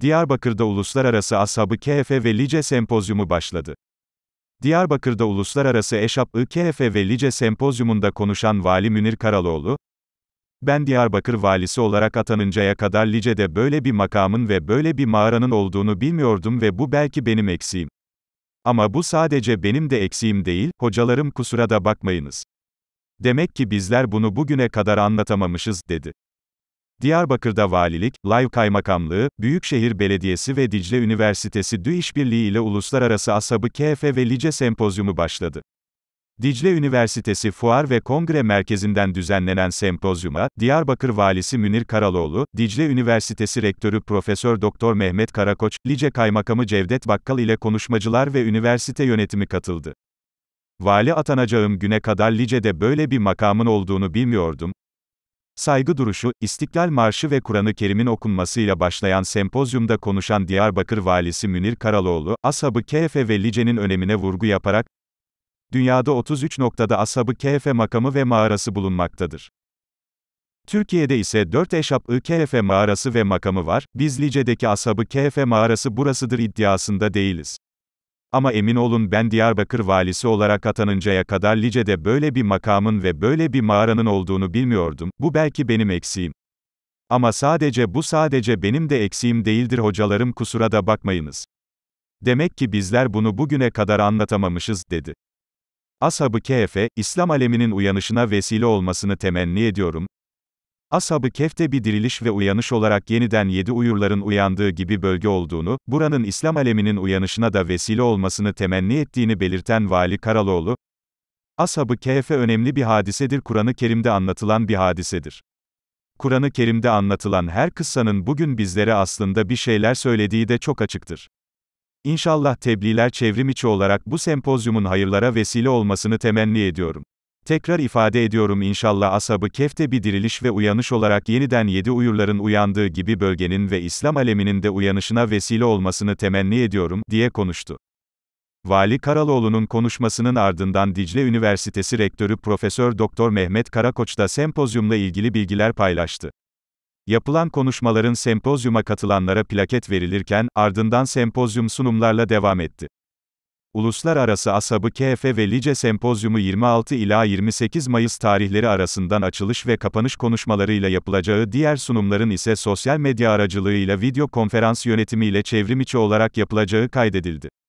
Diyarbakır'da Uluslararası Ashab-ı Kehf ve Lice Sempozyumu başladı. Diyarbakır'da Uluslararası Eşab-ı Kehf ve Lice Sempozyumunda konuşan Vali Münir Karaloğlu, "Ben Diyarbakır valisi olarak atanıncaya kadar Lice'de böyle bir makamın ve böyle bir mağaranın olduğunu bilmiyordum ve bu belki benim eksiğim. Ama bu sadece benim de eksiğim değil, hocalarım kusura da bakmayınız. Demek ki bizler bunu bugüne kadar anlatamamışız," dedi. Diyarbakır'da valilik, Live Kaymakamlığı, Büyükşehir Belediyesi ve Dicle Üniversitesi DÜ işbirliği ile Uluslararası Ashab-ı Kehf ve Lice Sempozyumu başladı. Dicle Üniversitesi Fuar ve Kongre Merkezi'nden düzenlenen sempozyuma, Diyarbakır Valisi Münir Karaloğlu, Dicle Üniversitesi Rektörü Profesör Doktor Mehmet Karakoç, Lice Kaymakamı Cevdet Bakkal ile konuşmacılar ve üniversite yönetimi katıldı. "Vali atanacağım güne kadar Lice'de böyle bir makamın olduğunu bilmiyordum. Saygı duruşu, İstiklal Marşı ve Kur'an-ı Kerim'in okunmasıyla başlayan sempozyumda konuşan Diyarbakır Valisi Münir Karaloğlu, Ashab-ı Kehf ve Lice'nin önemine vurgu yaparak, "Dünyada 33 noktada Ashab-ı Kehf makamı ve mağarası bulunmaktadır. Türkiye'de ise 4 Eşab-ı Kehf mağarası ve makamı var, biz Lice'deki Ashab-ı Kehf mağarası burasıdır iddiasında değiliz. Ama emin olun ben Diyarbakır valisi olarak atanıncaya kadar Lice'de böyle bir makamın ve böyle bir mağaranın olduğunu bilmiyordum, bu belki benim eksiğim. Ama sadece benim de eksiğim değildir hocalarım kusura da bakmayınız. Demek ki bizler bunu bugüne kadar anlatamamışız," dedi. Ashab-ı Kehf, İslam aleminin uyanışına vesile olmasını temenni ediyorum. Ashab-ı Kehf'te bir diriliş ve uyanış olarak yeniden 7 uyurların uyandığı gibi bölge olduğunu, buranın İslam aleminin uyanışına da vesile olmasını temenni ettiğini belirten Vali Karaloğlu, "Ashab-ı Kehf önemli bir hadisedir, Kur'an-ı Kerim'de anlatılan bir hadisedir. Kur'an-ı Kerim'de anlatılan her kıssanın bugün bizlere aslında bir şeyler söylediği de çok açıktır. İnşallah tebliğler çevrimiçi olarak bu sempozyumun hayırlara vesile olmasını temenni ediyorum. Tekrar ifade ediyorum inşallah Ashab-ı Kehf'te bir diriliş ve uyanış olarak yeniden 7 uyurların uyandığı gibi bölgenin ve İslam aleminin de uyanışına vesile olmasını temenni ediyorum," diye konuştu. Vali Karaloğlu'nun konuşmasının ardından Dicle Üniversitesi Rektörü Profesör Doktor Mehmet Karakoç da sempozyumla ilgili bilgiler paylaştı. Yapılan konuşmaların sempozyuma katılanlara plaket verilirken, ardından sempozyum sunumlarla devam etti. Uluslararası Ashab-ı Kehf ve Lice Sempozyumu 26 ila 28 Mayıs tarihleri arasından açılış ve kapanış konuşmalarıyla yapılacağı diğer sunumların ise sosyal medya aracılığıyla video konferans yönetimiyle çevrimiçi olarak yapılacağı kaydedildi.